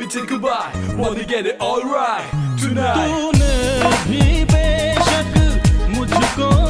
say goodbye. Wanna get it all right tonight. तूने भी बेशक मुझको